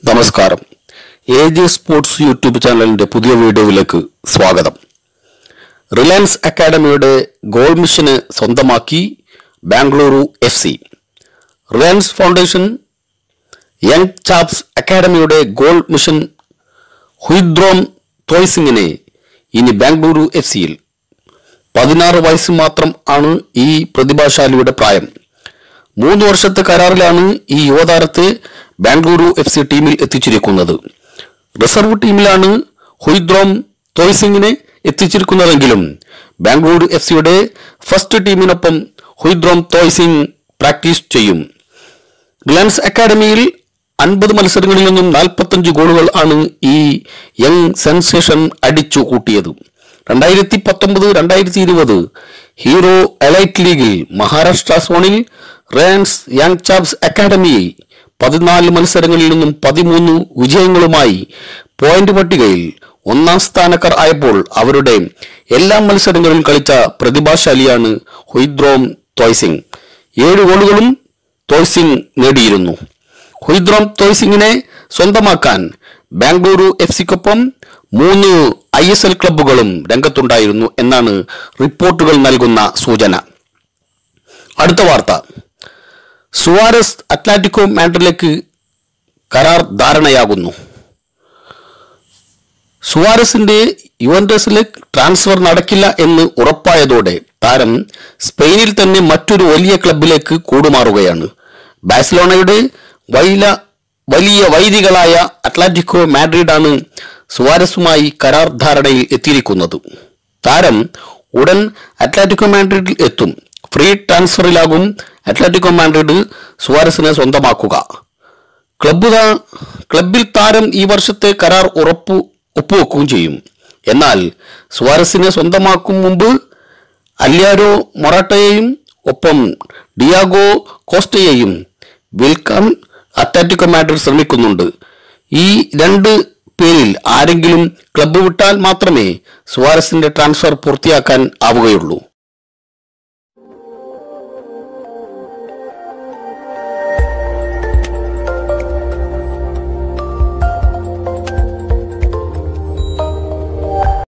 നമസ്കാരം. AJ sports YouTube ചാനലിന്റെ പുതിയ വീഡിയോയിലേക്ക് സ്വാഗതം. റിലയൻസ് അക്കാഡമിയുടെ ഗോൾ മിഷന് സ്വന്തമാക്കി Bengaluru FC. Reliance foundation young champs അക്കാഡമിയുടെ ഗോൾ മിഷൻ ഹുയിദ്രോം തോയ്സിങ്ങിനെ ഇനി ബാംഗ്ലൂരു FCയിൽ 16 വയസ്സ് മാത്രം ആണ് ഈ പ്രതിഭാശാലിയുടെ പ്രായം. 3 വർഷത്തെ കരാറിലാണ് ഈ യുവതാരത്തെ ബാംഗ്ലൂരു FC ടീമിൽ എത്തിച്ചിരിക്കുന്നത്. റിസർവ് ടീമിലാണ് ഹുയിദ്രോം തോയ്സിങ്ങിനെ എത്തിച്ചിരിക്കുന്നതെങ്കിലും ബാംഗ്ലൂരു FCയുടെ ഫസ്റ്റ് ടീമിനൊപ്പം ഹുയിദ്രോം തോയ്സിങ് പ്രാക്ടീസ് ചെയ്യും. റിലയൻസ് അക്കാഡമിയിൽ 50 മത്സരങ്ങളിൽ നിന്നും 45 ഗോളുകൾ ആണ് ഈ യങ് സെൻസേഷൻ അടിച്ചു കൂട്ടിയത്. 2019-2020 ഹീറോ എലൈറ്റ് ലീഗിൽ മഹാരാഷ്ട്ര സോണിൽ റിലയൻസ് യങ് ചാപ്സ് അക്കാഡമി 14 മത്സരങ്ങളിൽ നിന്നും 13 വിജയങ്ങളുമായി പോയിന്റ് പട്ടികയിൽ 1-ാം സ്ഥാനക്കാർ ആയപ്പോൾ അവരുടെ എല്ലാ മത്സരങ്ങളിലും കളിച്ച പ്രതിഭാശാലിയാണ് ഹുയിദ്രോം തോയ്സിങ്. 7 ഗോളുകളും തോയ്സിങ് നേടിയിരുന്നു. ഹുയിദ്രോം തോയ്സിങ്ങിനെ സ്വന്തമാക്കാൻ ബാംഗ്ലൂരു FCക്കൊപ്പം 3 ISL ക്ലബ്ബുകളും രംഗത്തുണ്ടായിരുന്നു എന്നാണ് റിപ്പോർട്ടുകൾ നൽകുന്ന സൂചന. അടുത്ത വാർത്ത, സുവാരസ് അത്ലറ്റിക്കോ മാഡ്രിഡിലേക്ക് കരാർ ധാരണയാകുന്നു. സുവാരസിന്റെ യുവന്റസിലേക്ക് ട്രാൻസ്ഫർ നടക്കില്ല എന്ന് ഉറപ്പായതോടെ താരം സ്പെയിനിൽ തന്നെ മറ്റൊരു വലിയ ക്ലബിലേക്ക് കൂടുമാറുകയാണ്. ബാഴ്സലോണയുടെ വലിയ വൈരികളായ അത്ലറ്റിക്കോ മാഡ്രിഡാണ് സുവാരസുമായി കരാർ ധാരണയിൽ എത്തിയിരിക്കുന്നത്. താരം ഉടൻ അത്ലറ്റിക്കോ മാഡ്രിഡിൽ എത്തും. ഫ്രീ ട്രാൻസ്ഫറിലാകും അത്ലറ്റിക്കോ മാഡ്രിഡ് സുവാരസിനെ സ്വന്തമാക്കുക. ക്ലബിൽ താരം ഈ വർഷത്തെ കരാർ ഒപ്പുവെക്കുകയും ചെയ്യും. എന്നാൽ സുവാരസിനെ സ്വന്തമാക്കും മുമ്പ് അല്വാരോ മൊറാട്ടയെയും ഒപ്പം ഡിയാഗോ കോസ്റ്റയെയും വിൽക്കാൻ അത്ലറ്റിക്കോ മാഡ്രിഡ് ശ്രമിക്കുന്നുണ്ട്. ഈ 2 പേരിൽ ആരെങ്കിലും ക്ലബ്ബ് വിട്ടാൽ മാത്രമേ സുവാരസിന്റെ ട്രാൻസ്ഫർ പൂർത്തിയാക്കാൻ ആവുകയുള്ളൂ.